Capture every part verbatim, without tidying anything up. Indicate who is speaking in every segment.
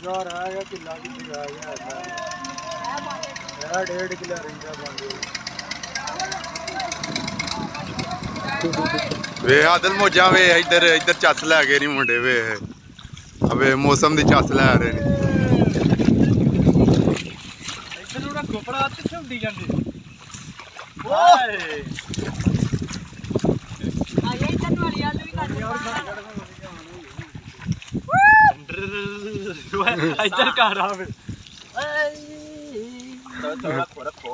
Speaker 1: यार आएगा किला भी आ गया यार डेढ़ किला रिंगा बन
Speaker 2: वे आदल मोजा वे इधर इधर चस लैके नहीं मुंडे वे अबे मौसम दी चस लै रहे ने
Speaker 1: इधर उड़ा गोपड़ा आते छुंडी जांदे ओए आ ये इधर वाली आलू भी काट इधर कर रहा है थोड़ा रखो रखो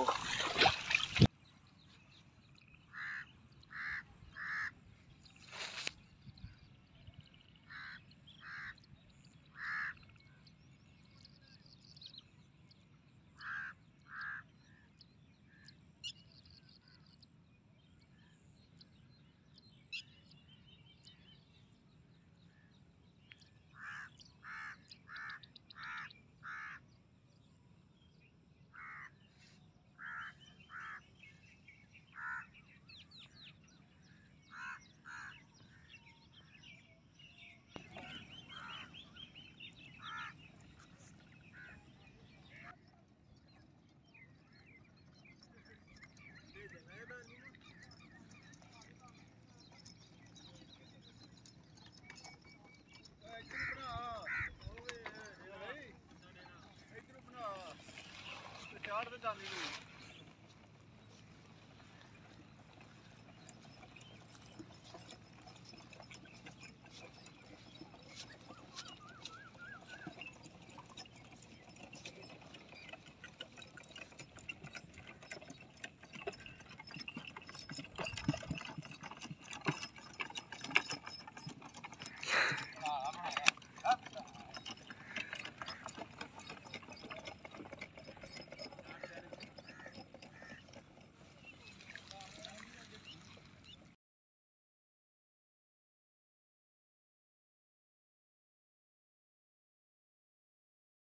Speaker 1: चार तो जानी